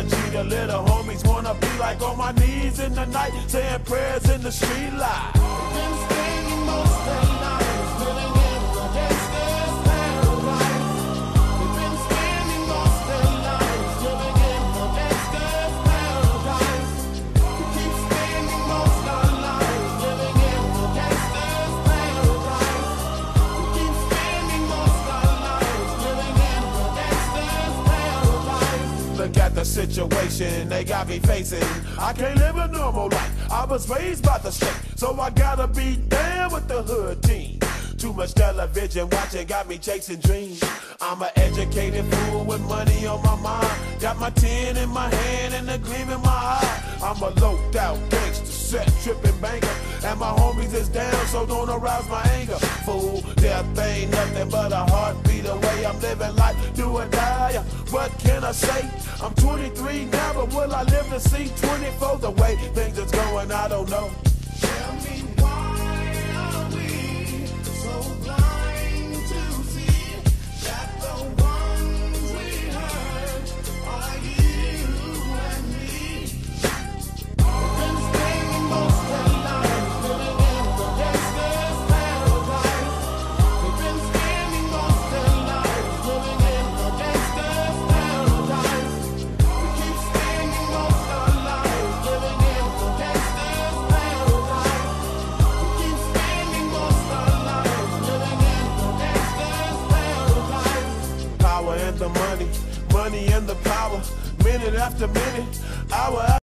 energy, the little homies wanna be like on my knees in the night, saying prayers in the street light. Been spending most their lives living in the gangster's paradise. We've been spending most their lives living in the gangster's paradise. We keep spending most our lives living in the gangster's paradise. We keep spending most our lives living in the gangster's paradise. Look at the situation they got me facing. I can't live a normal life. I was raised by the state, so I gotta be down with the hood team. Too much television watching got me chasing dreams. I'm an educated fool with money on my mind. Got my 10 in my hand and a gleam in my eye. I'm a loped out gangster, set tripping banker, and my homies is down, so don't arouse my anger. Fool, death ain't nothing but a heartbeat away. I'm living life, do or die. What can I say? I'm 23 now, but will I live to see 24? The way things is going, I don't know. Tell me why are we so blind to see that the ones we hurt are you and me? We've been spending most our lives living in the gangster's paradise. We've been spending most our lives living in the gangster's paradise. We keep spending most our lives living in the gangster's paradise. We keep spending most our lives living in the gangster's paradise. Power and the money, money and the power, minute after minute, hour after